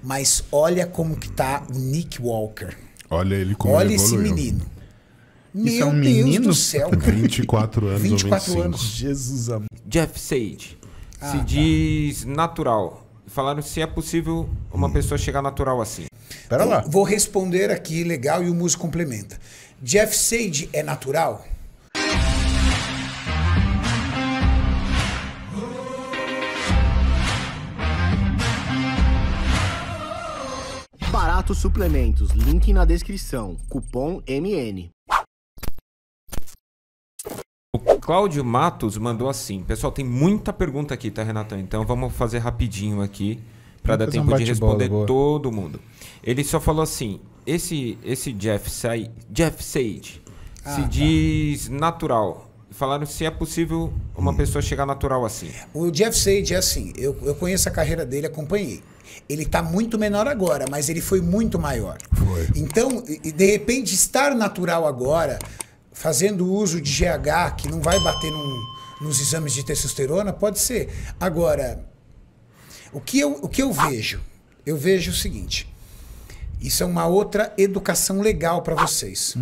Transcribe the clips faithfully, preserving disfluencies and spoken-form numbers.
Mas olha como que tá o Nick Walker. Olha ele como Olha ele esse evoluiu. menino. Isso Meu é um Deus menino? do céu, cara. vinte e quatro anos vinte e ou quatro vinte e cinco. anos. Jesus amor. Jeff Sage. Ah, se tá. diz natural. Falaram se é possível uma pessoa chegar natural assim. Pera lá. Eu Vou responder aqui, legal, e o músico complementa. Jeff Sage é natural? Barato Suplementos, link na descrição. Cupom M N. O Cláudio Matos mandou assim. Pessoal, tem muita pergunta aqui, tá, Renatão? Então vamos fazer rapidinho aqui para dar fazer tempo um de bate-bola, responder boa. todo mundo. Ele só falou assim: esse, esse Jeff, Sa Jeff Sage Ah, se tá. diz natural. Falaram se é possível uma pessoa chegar natural assim. O Jeff Sage é assim, eu, eu conheço a carreira dele, acompanhei. Ele tá muito menor agora, mas ele foi muito maior. Foi. Então, e- e de repente, estar natural agora, fazendo uso de G H, que não vai bater num- nos exames de testosterona, pode ser. Agora, o que eu, o que eu vejo? Eu vejo o seguinte, isso é uma outra educação legal para vocês.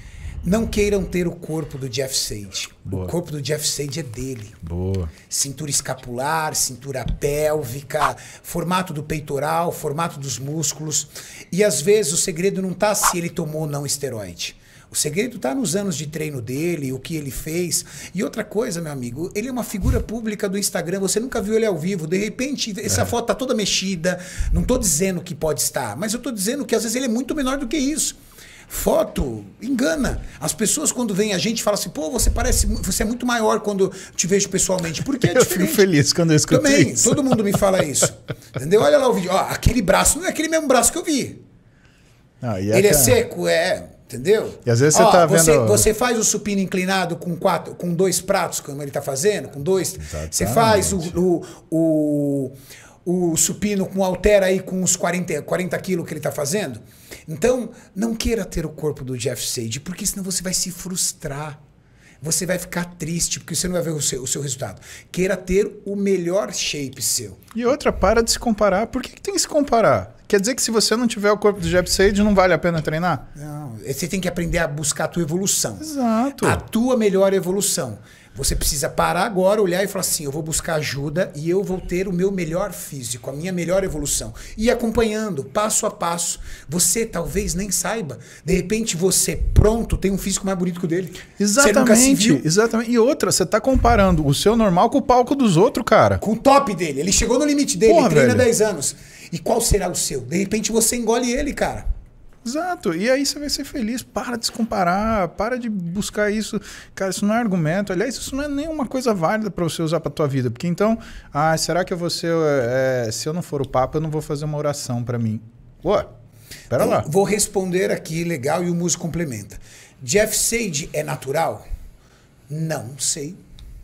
Não queiram ter o corpo do Jeff Sage. Boa. O corpo do Jeff Sage é dele. Boa. Cintura escapular, cintura pélvica, formato do peitoral, formato dos músculos. E às vezes o segredo não está se ele tomou ou não esteroide. O segredo está nos anos de treino dele, o que ele fez. E outra coisa, meu amigo, ele é uma figura pública do Instagram, você nunca viu ele ao vivo. De repente, essa foto tá toda mexida. Não estou dizendo que pode estar, mas eu estou dizendo que às vezes ele é muito menor do que isso. Foto engana. As pessoas quando veem a gente falam assim, pô, você parece, mu- você é muito maior quando te vejo pessoalmente. Porque é Eu fico diferente. feliz quando eu escuto Também, isso. todo mundo me fala isso. Entendeu? Olha lá o vídeo. Ó, aquele braço não é aquele mesmo braço que eu vi. Ah, e Ele é aquela- seco, é. Entendeu? E às vezes você Ó, tá você, vendo- Você faz o supino inclinado com quatro, com dois pratos, como ele tá fazendo, com dois. Você faz o, o, o, o supino com halter aí com uns quarenta, quarenta quilos que ele tá fazendo. Então, não queira ter o corpo do Jeff Sage, porque senão você vai se frustrar. Você vai ficar triste, porque você não vai ver o seu, o seu resultado. Queira ter o melhor shape seu. E outra, para de se comparar. Por que, que tem que se comparar? Quer dizer que se você não tiver o corpo do Jeff Sage, não vale a pena treinar? Não, você tem que aprender a buscar a tua evolução. Exato. A tua melhor evolução. Você precisa parar agora, olhar e falar assim, eu vou buscar ajuda e eu vou ter o meu melhor físico, a minha melhor evolução. E acompanhando, passo a passo. Você talvez nem saiba. De repente você, pronto, tem um físico mais bonito que o dele. Você nunca se Exatamente, viu exatamente. E outra, você tá comparando o seu normal com o palco dos outros, cara. com o top dele. Ele chegou no limite dele, Porra, treina velho. dez anos. E qual será o seu? De repente você engole ele, cara. Exato. E aí você vai ser feliz. Para de se comparar, para de buscar isso. Cara, isso não é argumento. Aliás, isso não é nenhuma coisa válida para você usar para tua vida. Porque então, ah, será que eu vou ser, é, se eu não for o Papa, eu não vou fazer uma oração para mim? Ué, pera lá. Então, vou responder aqui, legal, e o músico complementa. Jeff Sage é natural? Não sei.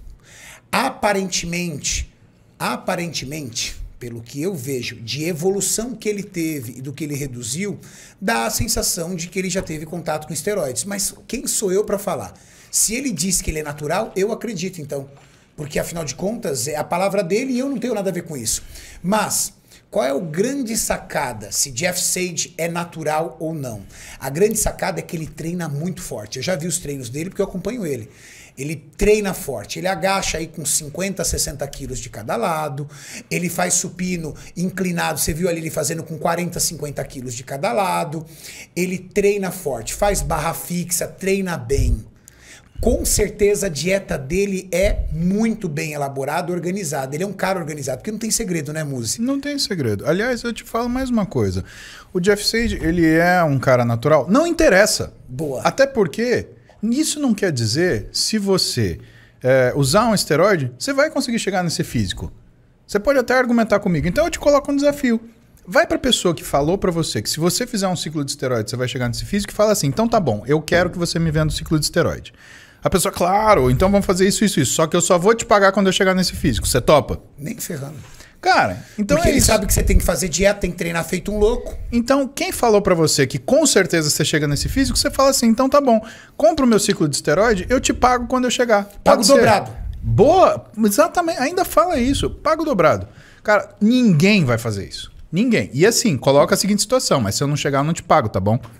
Aparentemente, aparentemente, pelo que eu vejo, de evolução que ele teve e do que ele reduziu, dá a sensação de que ele já teve contato com esteroides. Mas quem sou eu para falar? Se ele diz que ele é natural, eu acredito então. Porque afinal de contas, é a palavra dele e eu não tenho nada a ver com isso. Mas qual é o grande sacada se Jeff Sage é natural ou não? A grande sacada é que ele treina muito forte. Eu já vi os treinos dele porque eu acompanho ele. Ele treina forte, ele agacha aí com cinquenta, sessenta quilos de cada lado, ele faz supino inclinado, você viu ali ele fazendo com quarenta, cinquenta quilos de cada lado, ele treina forte, faz barra fixa, treina bem. Com certeza a dieta dele é muito bem elaborada, organizada. Ele é um cara organizado, porque não tem segredo, né, Muzi? Não tem segredo. Aliás, eu te falo mais uma coisa. O Jeff Sage, ele é um cara natural? Não interessa. Boa. Até porque isso não quer dizer, se você é, usar um esteroide, você vai conseguir chegar nesse físico. Você pode até argumentar comigo. Então eu te coloco um desafio. Vai para a pessoa que falou para você que se você fizer um ciclo de esteroide, você vai chegar nesse físico e fala assim, então tá bom, eu quero que você me venda o ciclo de esteroide. A pessoa, claro, então vamos fazer isso, isso, isso. Só que eu só vou te pagar quando eu chegar nesse físico. Você topa? Nem ferrando. Cara, então Porque é ele isso. sabe que você tem que fazer dieta, tem que treinar feito um louco. Então, quem falou pra você que com certeza você chega nesse físico, você fala assim, então tá bom, compra o meu ciclo de esteroide, eu te pago quando eu chegar. Pago Pode ser. dobrado. Boa, exatamente, ainda fala isso, pago dobrado. Cara, ninguém vai fazer isso. Ninguém. E assim, coloca a seguinte situação, mas se eu não chegar, eu não te pago, tá bom?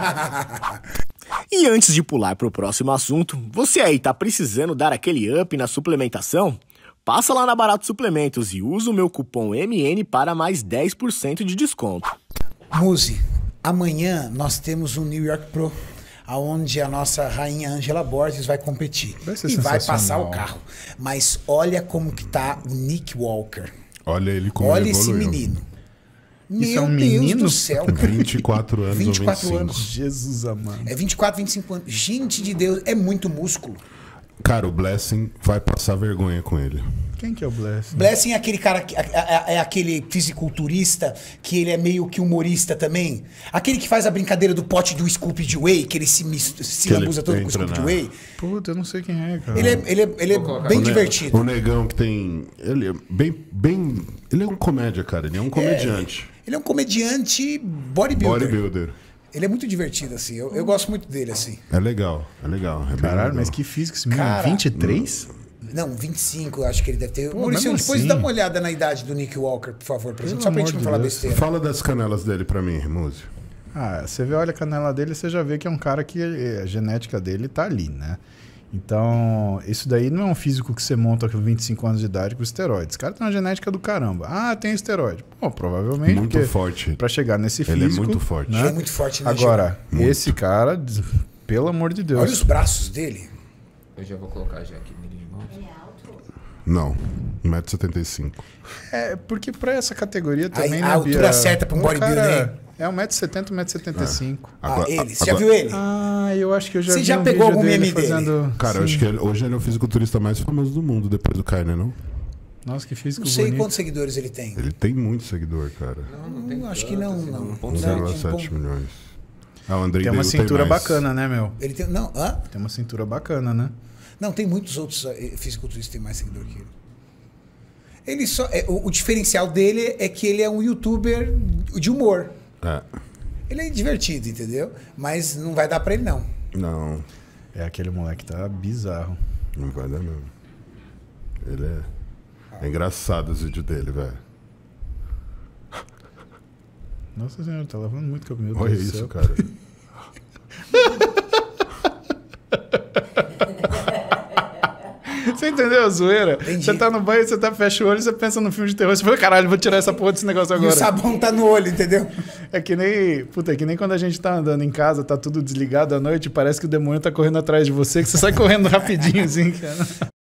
E antes de pular pro próximo assunto, você aí tá precisando dar aquele up na suplementação? Passa lá na Barato Suplementos e usa o meu cupom M N para mais dez por cento de desconto. Muzi, amanhã nós temos um New York Pro, aonde a nossa rainha Angela Borges vai competir. Vai ser e vai passar sensacional. o carro. Mas olha como que tá o Nick Walker. Olha ele como Olha ele esse evoluiu. menino. Isso é Meu um Deus menino? do céu, cara. vinte e quatro anos vinte e ou quatro vinte e cinco. anos. Jesus amado. É vinte e quatro, vinte e cinco anos. Gente de Deus, é muito músculo. Cara, o Blessing vai passar vergonha com ele. Quem que é o Bless? Blessing é aquele cara, que, é, é- é aquele fisiculturista que ele é meio que humorista também. Aquele que faz a brincadeira do pote do scoop de whey, que ele se, mis- se Que ele lambuza todo com o entra scoop de na- whey. Puta, eu não sei quem é, cara. Ele é, ele é, ele é colocar bem O ne- divertido. O negão que tem... Ele é bem, bem... Ele é um comédia, cara. Ele é um comediante. Ele é um comediante bodybuilder. Bodybuilder. Ele é muito divertido, assim. Eu, eu gosto muito dele, assim. É legal, é legal. É bem Caralho, legal. mas que físico esse menino? Cara, vinte e três? Não, vinte e cinco, eu acho que ele deve ter. Pô, Maurício, mesmo depois assim. dá uma olhada na idade do Nick Walker, por favor, pra gente. Pelo Só pra amor gente não de falar Deus. besteira. Fala das canelas dele pra mim, Múzio. Ah, você vê, olha a canela dele, você já vê que é um cara que eh, a genética dele tá ali, né? Então, isso daí não é um físico que você monta com vinte e cinco anos de idade com esteroides. Esse cara tem uma genética do caramba. Ah, tem esteroide. Pô, provavelmente. Muito porque forte. Pra chegar nesse Ele é físico... muito forte. né? Ele é muito forte, né, Agora, Muito. esse cara, pelo amor de Gil? Deus. Olha os braços dele. Eu já vou colocar já aqui nele de volta. Não, um metro e setenta e cinco. É, porque pra essa categoria também... a né, altura Bia? certa pra um O bodybuilder, cara É um metro e setenta, um metro e setenta e cinco. Ah, ele. Você já viu ele? Ah, eu acho que eu já Você vi já um pegou vídeo algum dele meme dele? fazendo... Cara, eu Sim. acho que ele- hoje ele é o fisiculturista mais famoso do mundo, depois do Kai, né, não? Nossa, que físico Não sei bonito. quantos seguidores ele tem. Ele tem muito seguidor, cara. Hum, acho que não, não. um Não, vírgula tem sete bom- milhões. Ah, o Andrei Tem uma Deu cintura mais. bacana, né, meu? Ele tem. Não, hã? Tem uma cintura bacana, né? Não, tem muitos outros eh, fisiculturistas que têm mais seguidor que ele. Ele só. é, o, o diferencial dele é que ele é um youtuber de humor. É. Ele é divertido, entendeu? Mas não vai dar pra ele, não. Não, É aquele moleque que tá bizarro. não vai dar mesmo. Ele é... É engraçado os vídeos dele, velho. Nossa senhora, tá lavando muito cabelo. Olha isso, cara. Você entendeu a zoeira? Entendi. Você tá no banho, você tá, fecha o olho, você pensa no filme de terror. Você fala, caralho, vou tirar essa porra desse negócio E o agora. sabão tá no olho, entendeu? É que nem. Puta, é que nem quando a gente tá andando em casa, tá tudo desligado à noite, parece que o demônio tá correndo atrás de você, que você sai correndo rapidinho, assim, cara.